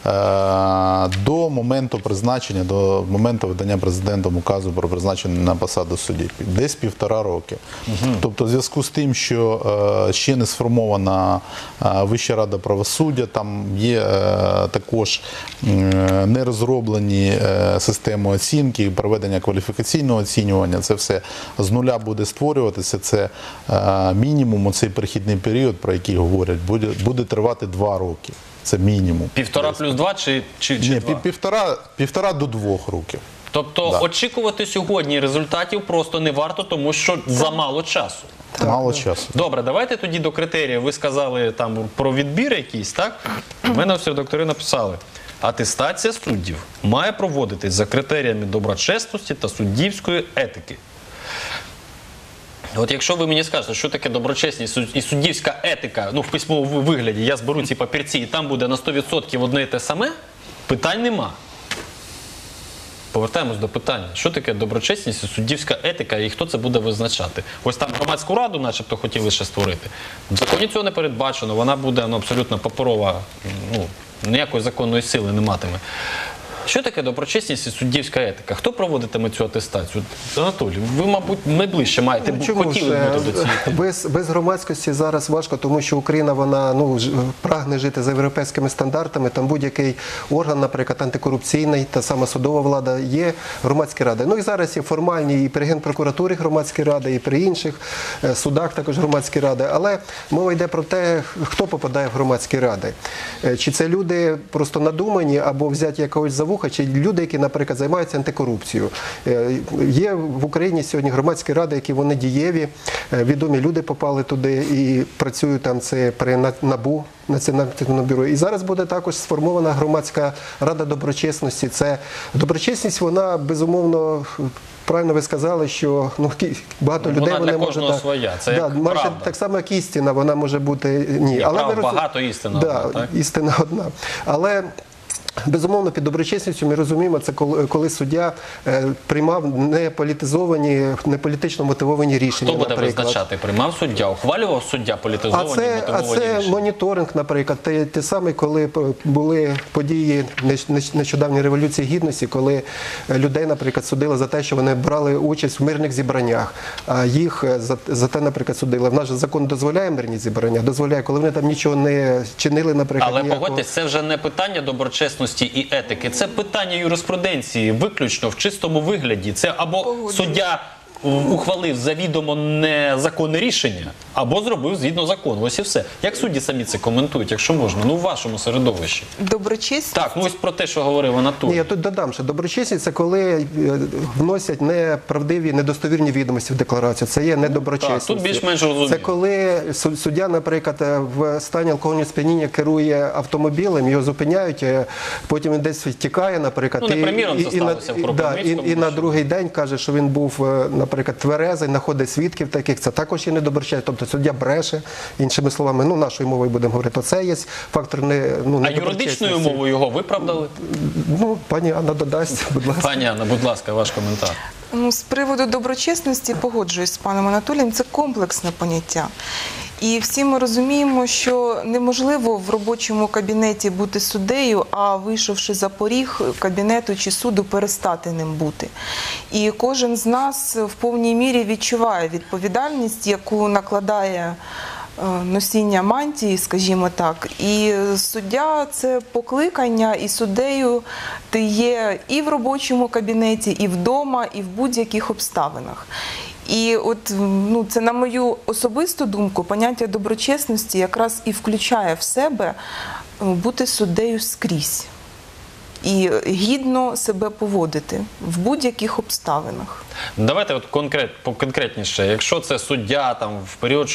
До моменту призначення, до моменту видання президентом указу про призначення на посаду судді. Десь 1,5 роки. Тобто в зв'язку з тим, що ще не сформована Вища рада правосуддя, там є також не розроблені системи оцінки, проведення кваліфікаційного оцінювання, це все з нуля буде створюватися, це мінімум оцей перехідний період, про який говорять, буде тривати 2 роки. Це мінімум. 1,5 плюс 2 чи 2? 1,5 до 2 років. Тобто очікувати сьогодні результатів просто не варто, тому що замало часу. Мало часу. Добре, давайте тоді до критеріїв. Ви сказали там про відбір якийсь, так? У мене все доктори написали. Атестація суддів має проводитись за критеріями доброчесності та суддівської етики. От якщо ви мені скажете, що таке доброчесність і суддівська етика, в письмовому вигляді, я зберу ці папірці і там буде на 100% одне і те саме, питань нема. Повертаємось до питання. Що таке доброчесність і суддівська етика і хто це буде визначати? Ось там громадську раду начебто хотіли ще створити. В законі цього не передбачено, вона буде абсолютно паперова, ніякої законної сили не матиме. Що таке доброчесність і суддівська етика? Хто проводитиме цю атестацію? Анатолій, ви, мабуть, найближче маєте, хотіли бути до цієї. Без громадськості зараз важко, тому що Україна, вона прагне жити за європейськими стандартами. Там будь-який орган, наприклад, антикорупційний, та сама судова влада, є громадські ради. І зараз є формальні і при Генпрокуратурі громадські ради, і при інших судах також громадські ради. Але мова йде про те, хто попадає в громадські ради. Чи це люди просто надумані або взяті якогось за вуха, медіаслужбовуха чи люди, які, наприклад, займаються антикорупцією. Є в Україні сьогодні громадські ради, які вони дієві, відомі люди попали туди і працюють там це при НАБУ, Національному бюро. І зараз буде також сформована громадська рада доброчесності. Це доброчесність, вона безумовно, правильно ви сказали, що багато людей Вона для вони кожного можуть... своя, це як майже правда. так само, як істина, вона може бути... Ні, Але ми багато істина да, одна, так? істина одна. Але безумовно, під доброчесністю ми розуміємо, це коли суддя приймав не політизовані, не політично мотивовані рішення. Хто буде наприклад. визначати? Приймав суддя? Ухвалював суддя політизовані, мотивовані це рішення? моніторинг, наприклад, те саме, коли були події нещодавньої Революції Гідності, коли людей, наприклад, судили за те, що вони брали участь в мирних зібраннях, а їх за те, наприклад, судили. В нас же закон дозволяє мирні зібрання, дозволяє, коли вони там нічого не чинили, наприклад. Але ніякого... погодьтесь, це вже не питання доброчесності і етики, це питання юриспруденції, виключно в чистому вигляді. Це або суддя ухвалив завідомо незаконне рішення, або зробив згідно закону. Ось і все. Як судді самі це коментують, якщо можна? Ну, в вашому середовищі. Доброчесність? Так, ну ось про те, що говорив Анатолій. Ні, я тут додам, що доброчесність – це коли вносять неправдиві, недостовірні відомості в декларацію. Це є недоброчесність. Так, тут більш-менш розумію. Це коли суддя, наприклад, в стані алкогольного сп'яніння керує автомобілем, його зупиняють, потім він десь тікає, наприклад. Ну, не приміром це сталося в Кропивницькому. І на другий день каже, що він був, наприклад, тверезий, знаходить свідків таких. Це також є недоброчесність. Тобто суддя бреше, іншими словами, ну, нашою мовою будемо говорити. Це є фактор А юридичною мовою його виправдали? Ну, пані Анна додасть, будь ласка. Пані Анна, будь ласка, ваш коментар. Ну, з приводу доброчесності погоджуюсь з паном Анатолієм, це комплексне поняття. І всі ми розуміємо, що неможливо в робочому кабінеті бути суддею, а вийшовши за поріг кабінету чи суду, перестати ним бути. І кожен з нас в повній мірі відчуває відповідальність, яку накладає носіння мантії, скажімо так. І суддя – це покликання, і суддею ти є і в робочому кабінеті, і вдома, і в будь-яких обставинах. І от, ну, це, на мою особисту думку, поняття доброчесності якраз і включає в себе бути суддею скрізь. І гідно себе поводити в будь-яких обставинах. Давайте от конкретніше. Якщо це суддя там, в період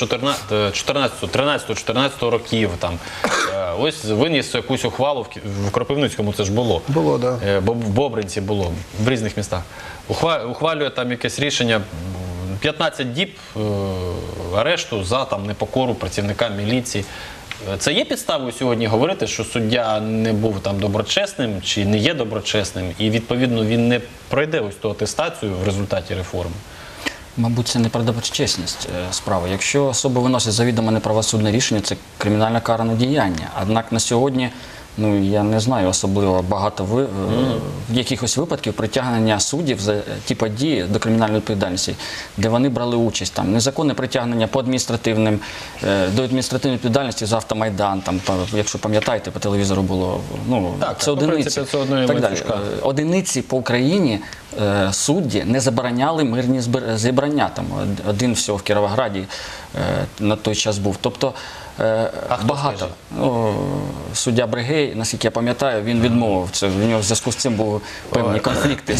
13-14 років, там, ось виніс якусь ухвалу, в Кропивницькому це ж було. Було, так. Да. В Бобринці було, в різних містах. Ухвалює там якесь рішення, 15 діб арешту за там, непокору працівника міліції. Це є підставою сьогодні говорити, що суддя не був там доброчесним чи не є доброчесним, і відповідно він не пройде ось ту атестацію в результаті реформи? Мабуть, це не про доброчесність справа. Якщо особа виносить завідомо неправосудне рішення, це кримінально каране діяння. Однак на сьогодні, ну, я не знаю особливо багато якихось випадків притягнення суддів за ті події до кримінальної відповідальності, де вони брали участь. Там незаконне притягнення по адміністративним, до адміністративної відповідальності за Автомайдан, там, якщо пам'ятаєте, по телевізору було, ну, так, це одиниці. Так далі. Одиниці по Україні судді не забороняли мирні зібрання. Там один всього в Кіровограді на той час був. Тобто багато. Суддя Бригей, наскільки я пам'ятаю, він відмовив. У нього в зв'язку з цим були певні конфлікти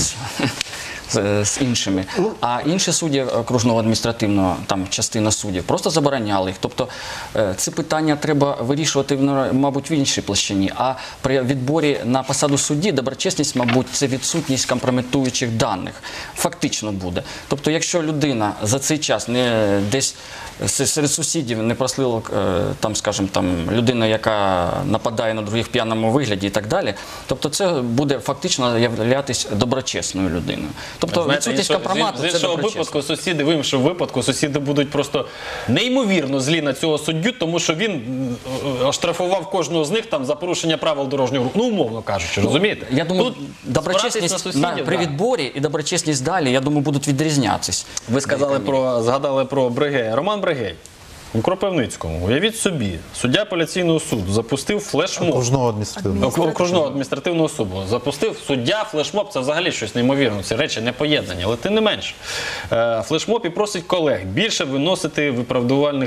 з іншими. А інші судді окружного адміністративного, там частина суддів, просто забороняли їх. Тобто це питання треба вирішувати, мабуть, в іншій площині. А при відборі на посаду судді доброчесність, мабуть, це відсутність компрометуючих даних. Фактично буде. Тобто, якщо людина за цей час не десь серед сусідів не прослила, там, скажімо, там, людину, яка нападає на других в п'яному вигляді і так далі, тобто це буде фактично являтися доброчесною людиною. Тобто відсутність компромату – це доброчесно. В іншому випадку сусіди будуть просто неймовірно злі на цього суддю, тому що він оштрафував кожного з них там за порушення правил дорожнього руху. Ну, умовно кажучи, розумієте? Я думаю, тут доброчесність при відборі і доброчесність далі, я думаю, будуть відрізнятися. Ви згадали про Бригея. Роман Бригей у Кропивницькому, уявіть собі, суддя апеляційного суду запустив флешмоб. Окружного адміністративного суду. Запустив суддя флешмоб, це взагалі щось неймовірне, ці речі не поєднані, але тим не менше. Флешмоб і просить колег більше виносити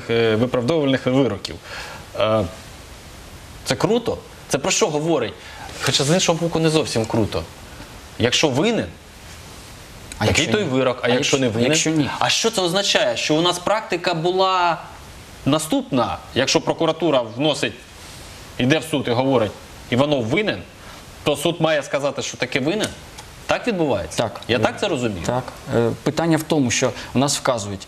виправдовувальних вироків. Це круто? Це про що говорить? Хоча з іншого боку не зовсім круто. Якщо винен, А який якщо той ні? вирок, а якщо не винен? Якщо ні? А що це означає? Що у нас практика була наступна, якщо прокуратура вносить, йде в суд і говорить, Іванов винен, то суд має сказати, що таки винен? Так відбувається? Так. Я так це розумію? Так. Питання в тому, що у нас вказують,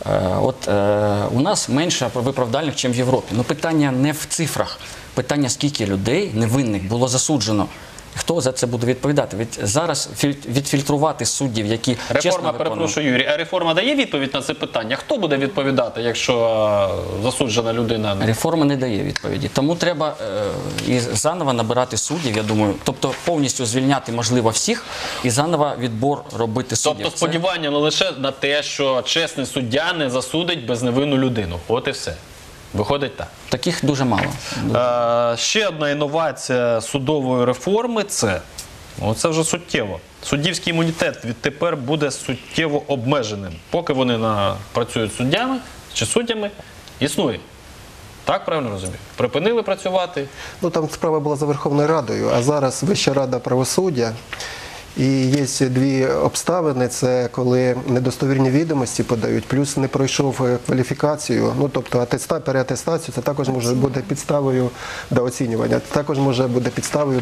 у нас менше виправдальних, ніж в Європі. Ну питання не в цифрах. Питання, скільки людей невинних було засуджено. Хто за це буде відповідати? Від зараз відфільтрувати суддів, які чесно Реформа, виконували. перепрошую, Юрій, а реформа дає відповідь на це питання? Хто буде відповідати, якщо засуджена людина? Реформа не дає відповіді. Тому треба і заново набирати суддів, я думаю. Тобто повністю звільняти, можливо, всіх і заново відбор робити суддів. Тобто сподівання не лише на те, що чесний суддя не засудить безневинну людину. От і все. Виходить так. Таких дуже мало. Ще одна інновація судової реформи – це вже суттєво. Суддівський імунітет відтепер буде суттєво обмеженим. Поки вони працюють суддями чи суддями, існує. Так, правильно розумію? Припинили працювати. Ну, там справа була за Верховною Радою, а зараз Вища Рада правосуддя. І є дві обставини, це коли недостовірні відомості подають, плюс не пройшов кваліфікацію, ну тобто переатестацію, це також може бути підставою до оцінювання, також може бути підставою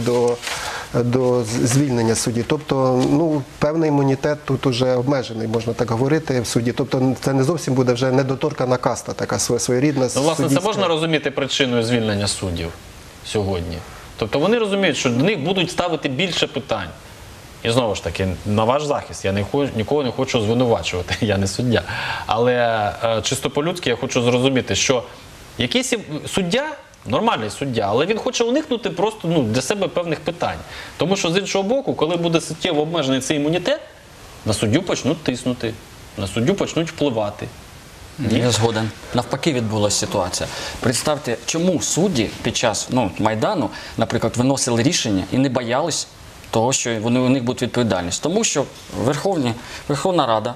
до звільнення судді. Тобто, ну, певний імунітет тут уже обмежений, можна так говорити, в суді. Тобто це не зовсім буде вже недоторкана каста, така своєрідна. Ну, власне, це суддівська. можна розуміти причиною звільнення суддів сьогодні? Тобто вони розуміють, що до них будуть ставити більше питань. І знову ж таки, на ваш захист, я нікого не хочу звинувачувати, я не суддя. Але чисто по-людськи я хочу зрозуміти, що якийсь суддя, нормальний суддя, але він хоче уникнути просто для себе певних питань. Тому що з іншого боку, коли буде суттєво обмежений цей імунітет, на суддю почнуть тиснути, на суддю почнуть впливати. Я згоден. Навпаки відбулася ситуація. Представте, чому судді під час Майдану, наприклад, виносили рішення і не боялись того, що у них буде відповідальність. Тому що Верховна Рада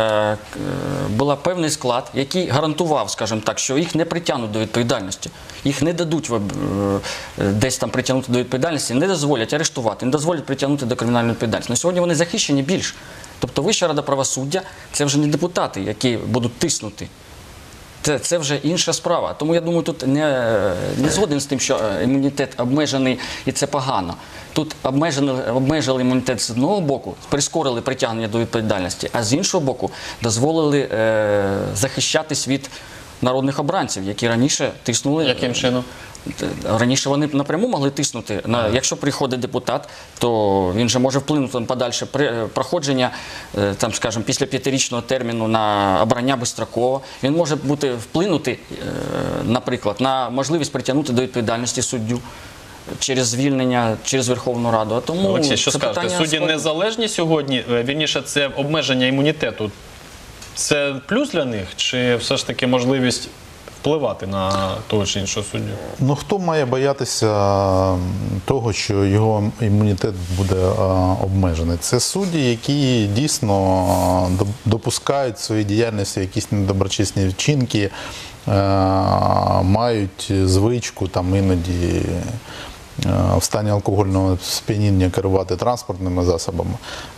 була певний склад, який гарантував, скажімо так, що їх не притягнуть до відповідальності. Їх не дадуть десь там притягнути до відповідальності, не дозволять арештувати, не дозволять притягнути до кримінальної відповідальності. На сьогодні вони захищені більш. Тобто Вища Рада правосуддя – це вже не депутати, які будуть тиснути. Це вже інша справа. Тому я думаю, тут не згоден з тим, що імунітет обмежений і це погано. Тут обмежили імунітет з одного боку, прискорили притягнення до відповідальності, а з іншого боку дозволили захищатись від народних обранців, які раніше тиснули. Яким чином? Раніше вони напряму могли тиснути. Якщо приходить депутат, то він же може вплинути на подальше проходження, там, скажімо, після 5-річного терміну на обрання безстроково. Він може вплинути, наприклад, на можливість притягнути до відповідальності суддю через звільнення, через Верховну Раду. А тому Олексій, що це скажете? питання Судді незалежні сьогодні, вірніше, це обмеження імунітету, це плюс для них, чи все ж таки можливість впливати на того чи іншого суддю? Ну, хто має боятися того, що його імунітет буде обмежений? Це судді, які дійсно допускають в своїй діяльності якісь недоброчесні вчинки, мають звичку там іноді в стані алкогольного сп'яніння керувати транспортними засобами.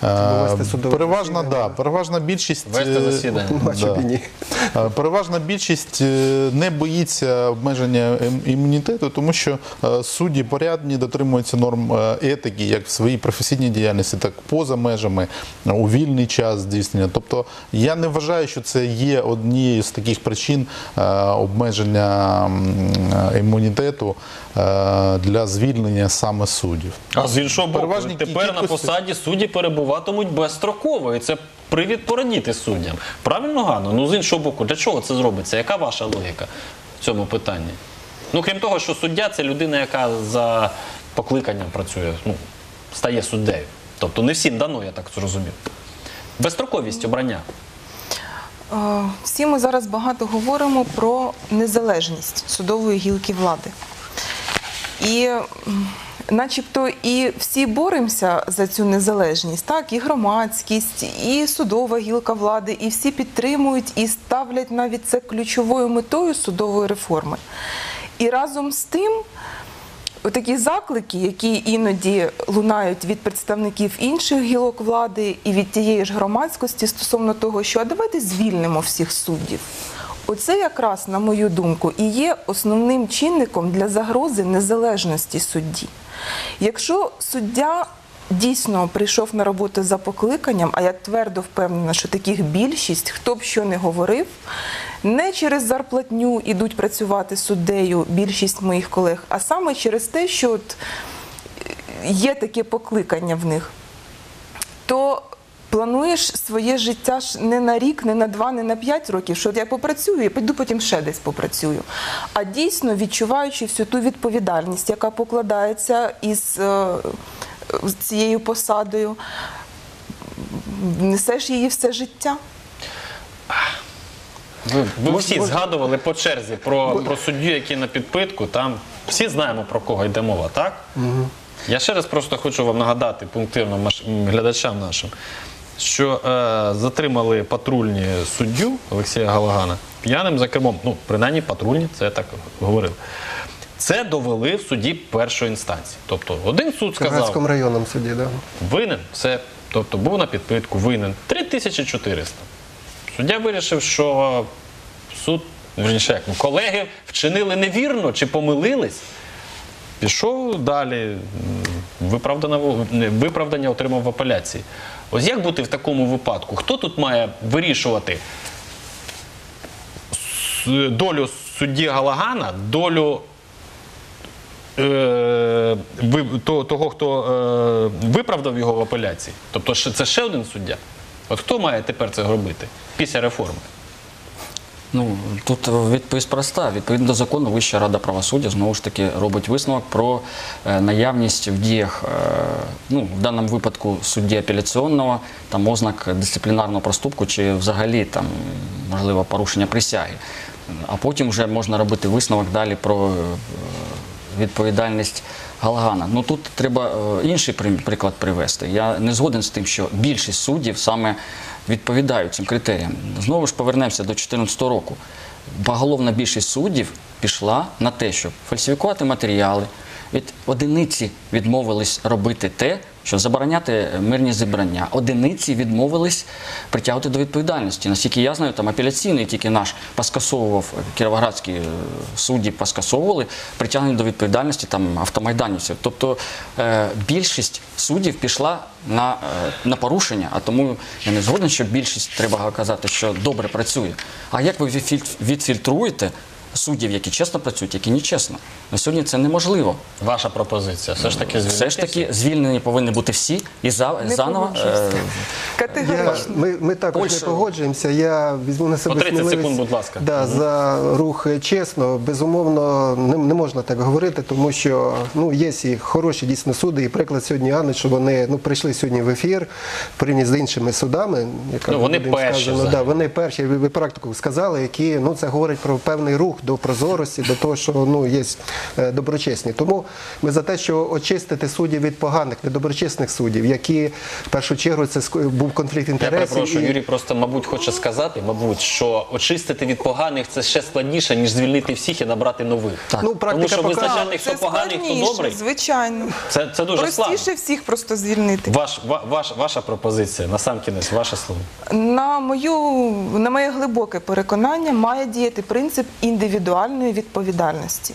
Переважна більшість Вести засідання. Переважна більшість не боїться обмеження імунітету, тому що судді порядні, дотримуються норм етики, як в своїй професійній діяльності, так і поза межами, у вільний час здійснення. Тобто я не вважаю, що це є однією з таких причин обмеження імунітету для звільнення саме суддів. А з іншого боку, Переважній тепер на посаді судді перебуватимуть безстроково, і це привід порадіти суддям. Правильно, Ганно? Ну, з іншого боку, для чого це зробиться? Яка ваша логіка в цьому питанні? Ну, крім того, що суддя – це людина, яка за покликанням працює, стає суддею. Тобто не всім дано, я так зрозумів. Безстроковість обрання. Всі ми зараз багато говоримо про незалежність судової гілки влади. І начебто і всі боремося за цю незалежність, так, і громадськість, і судова гілка влади, і всі підтримують і ставлять навіть це ключовою метою судової реформи. І разом з тим отакі заклики, які іноді лунають від представників інших гілок влади і від тієї ж громадськості стосовно того, що а давайте звільнимо всіх суддів. Оце якраз, на мою думку, і є основним чинником для загрози незалежності судді. Якщо суддя дійсно прийшов на роботу за покликанням, а я твердо впевнена, що таких більшість, хто б що не говорив, не через зарплатню ідуть працювати суддею більшість моїх колег, а саме через те, що от є таке покликання в них, то плануєш своє життя ж не на рік, не на 2, не на 5 років, що от я попрацюю і піду потім ще десь попрацюю. А дійсно відчуваючи всю ту відповідальність, яка покладається із цією посадою, несеш її все життя. Ви всі згадували по черзі про суддю, який на підпитку, там всі знаємо, про кого йде мова, так? Я ще раз просто хочу вам нагадати пунктирно глядачам нашим, що затримали патрульні суддю Олексія Галагана п'яним за кермом. Ну, принаймні патрульні, це я так говорив. Це довели в суді першої інстанції. Тобто один суд В Кіровоградському сказав, районному суді, да. винен, все, тобто був на підпитку, винен, 3400. Суддя вирішив, що суд, вірніше, як, колеги вчинили невірно чи помилились, пішов далі, виправдання отримав в апеляції. Ось як бути в такому випадку? Хто тут має вирішувати долю судді Галагана, долю того, хто виправдав його в апеляції? Тобто це ще один суддя? От хто має тепер це робити після реформи? Ну, тут відповідь проста. Відповідно до закону, Вища рада правосуддя знову ж таки робить висновок про наявність в діях, ну, в даному випадку судді апеляційного, там ознак дисциплінарного проступку чи взагалі там, можливо, порушення присяги. А потім вже можна робити висновок далі про відповідальність Галагана. Ну тут треба інший приклад привести. Я не згоден з тим, що більшість суддів саме відповідають цим критеріям. Знову ж повернемося до 2014 року. Поголовна більшість суддів пішла на те, щоб фальсифікувати матеріали. Від одиниці відмовились робити те, що забороняти мирні зібрання. Одиниці відмовились притягувати до відповідальності. Наскільки я знаю, там апеляційний тільки наш поскасовував, кіровоградські судді поскасовували притягнення до відповідальності там автомайданівців. Тобто більшість суддів пішла на порушення, а тому я не згоден, що більшість, треба казати, що добре працює. А як ви відфільтруєте суддів, які чесно працюють, які нечесно? На сьогодні це неможливо. Ваша пропозиція? Все ж таки звільнити? Все ж таки звільнені повинні бути всі і заново. Категорично. Ми також не погоджуємося. Я візьму на себе 30 сміливість. секунд, будь ласка. Да, за рух чесно. Безумовно, не можна так говорити, тому що є і хороші дійсно суди, і приклад сьогодні Анни, що вони прийшли сьогодні в ефір, порівняно з іншими судами. Вони перші. Вони перші, ви практику сказали, які, це говорить про певний рух до прозорості, до того, що є доброчесні. Тому ми за те, що очистити суддів від поганих, недоброчесних суддів, які в першу чергу це був конфлікт інтересів. Я перепрошую, Юрій просто, мабуть, хоче сказати, що очистити від поганих це ще складніше, ніж звільнити всіх і набрати нових. Тому що визначати, хто поганий, хто добрий, звичайно. Це дуже складно. Простіше всіх просто звільнити. Ваша пропозиція, насамкінець, ваше слово. На моє глибоке переконання, має діяти принцип індивідуальної відповідальності.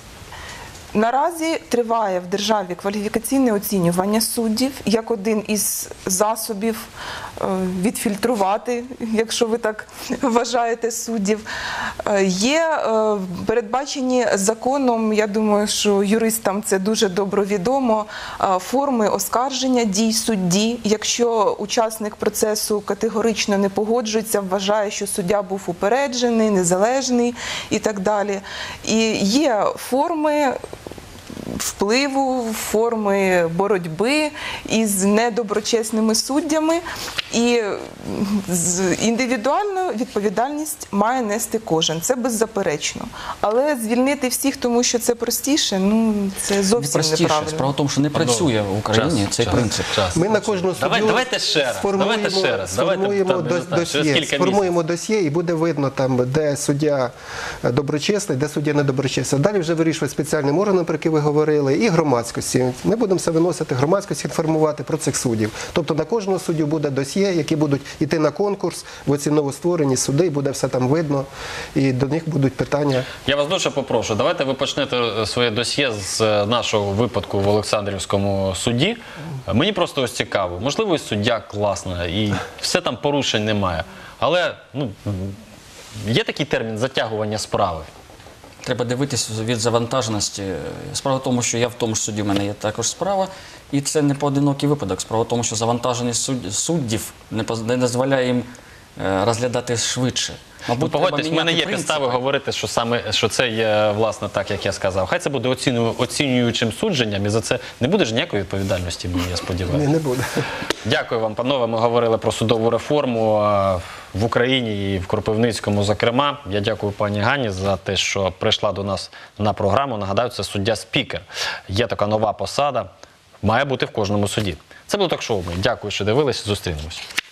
Наразі триває в державі кваліфікаційне оцінювання суддів як один із засобів відфільтрувати, якщо ви так вважаєте, суддів. Є передбачені законом, я думаю, що юристам це дуже добре відомо, форми оскарження дій судді, якщо учасник процесу категорично не погоджується, вважає, що суддя був упереджений, незалежний і так далі. І є форми впливу, форми боротьби із недоброчесними суддями, і індивідуальну відповідальність має нести кожен. Це беззаперечно. Але звільнити всіх, тому що це простіше, це зовсім неправильно. Справа в тому, що не працює в Україні цей принцип. Ми на кожну суддю сформуємо досьє, і буде видно, де суддя доброчесний, де суддя недоброчесний. Далі вже вирішує спеціальним органом, про який ви говорили, говорили, і громадськості. Ми будемо все виносити, громадськість інформувати про цих суддів. Тобто на кожного суддю буде досьє, які будуть йти на конкурс в оці новостворені суди, і буде все там видно, і до них будуть питання. Я вас дуже попрошу, давайте ви почнете своє досьє з нашого випадку в Олександрівському суді. Мені просто ось цікаво, можливо, і суддя класна, і все там порушень немає. Але є такий термін затягування справи. Треба дивитися від завантаженості. Справа в тому, що я в тому ж суді, в мене є також справа, і це не поодинокий випадок. Справа в тому, що завантаженість суддів не дозволяє їм розглядати швидше. Мабуть, Погодьтесь, в мене є принципи. підстави говорити, що це є, власне, так, як я сказав. Хай це буде оцінюючим судженням, і за це не буде ж ніякої відповідальності, я сподіваюся. Ні, не буде. Дякую вам, панове. Ми говорили про судову реформу в Україні і в Кропивницькому, зокрема. Я дякую пані Ганні за те, що прийшла до нас на програму. Нагадаю, це суддя-спікер. Є така нова посада, має бути в кожному суді. Це було ток-шоу. Дякую, що дивились. Зустрінемось.